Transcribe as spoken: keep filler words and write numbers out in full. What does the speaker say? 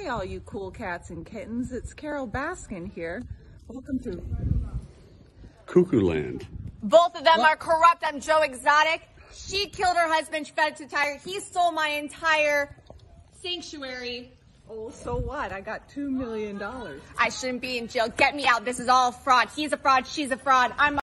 Hey, all you cool cats and kittens. It's Carole Baskin here. Welcome to Cuckoo Land. Both of them What? are corrupt. I'm Joe Exotic. She killed her husband. She fed it to the tiger. He stole my entire sanctuary. Oh, so what? I got two million dollars. I shouldn't be in jail. Get me out. This is all fraud. He's a fraud. She's a fraud. I'm